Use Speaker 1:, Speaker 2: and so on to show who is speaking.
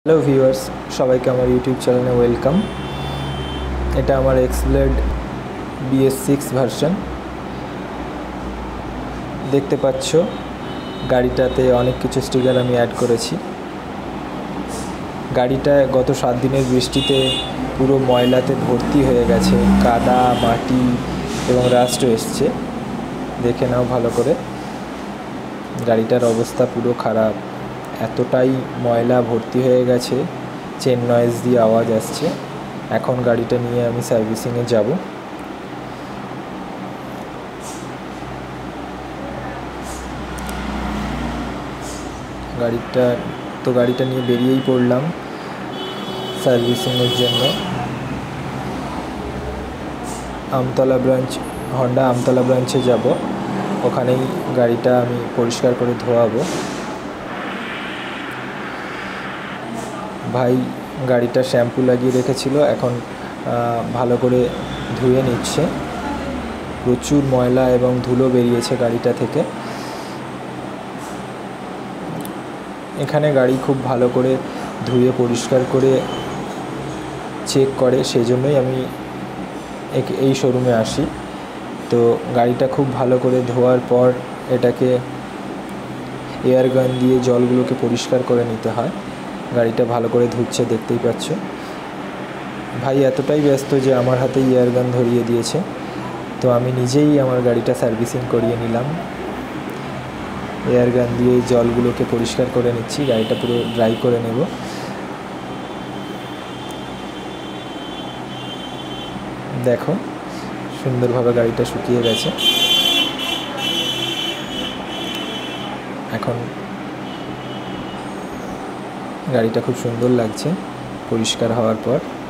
Speaker 1: Hello viewers, সবাইকে আমার YouTube চ্যানেলে ওয়েলকাম। এটা আমার এক্সব্লেড BS6 ভার্সন। দেখতে পাচ্ছ গাড়িটাতে অনেক কিছু স্টিকার আমি অ্যাড করেছি। গাড়িটা গত 7 দিনের বৃষ্টিতে পুরো ময়লাতে ভর্তি হয়ে গেছে, কাদা মাটি এবং রাস্ট এসছে। দেখে নাও ভালো করে, গাড়িটার অবস্থা পুরো খারাপ, এতটাই ময়লা ভর্তি হয়ে গেছে, চেন নয়েজ দিয়ে আওয়াজ আসছে। এখন গাড়িটা নিয়ে আমি সার্ভিসিংয়ে যাব। গাড়িটা নিয়ে বেরিয়েই পড়লাম সার্ভিসিংয়ের জন্য। হন্ডা আমতলা ব্রাঞ্চে যাব, ওখানেই গাড়িটা আমি পরিষ্কার করে ধোয়াবো। ভাই গাড়িটা শ্যাম্পু লাগিয়ে রেখেছিল, এখন ভালো করে ধুয়ে নিচ্ছে। প্রচুর ময়লা এবং ধুলো বেরিয়েছে গাড়িটা থেকে। এখানে গাড়ি খুব ভালো করে ধুয়ে পরিষ্কার করে চেক করে, সেই জন্যই আমি এই শোরুমে আসি। তো গাড়িটা খুব ভালো করে ধোয়ার পর এটাকে এয়ার গান দিয়ে জলগুলোকে পরিষ্কার করে নিতে হয়। গাড়িটা ভালো করে ধুচ্ছে, দেখতেই পাচ্ছ। ভাই এতটাই ব্যস্ত যে আমার হাতেই এয়ার গান ধরিয়ে দিয়েছে। তো আমি নিজেই আমার গাড়িটা সার্ভিসিং করিয়ে নিলাম। এয়ার গান দিয়ে জলগুলোকে পরিষ্কার করে নিচ্ছি, গাড়িটা পুরো ড্রাই করে নেব। দেখো সুন্দরভাবে গাড়িটা শুকিয়ে গেছে। এখন গাড়িটা খুব সুন্দর লাগছে পরিষ্কার হওয়ার পর।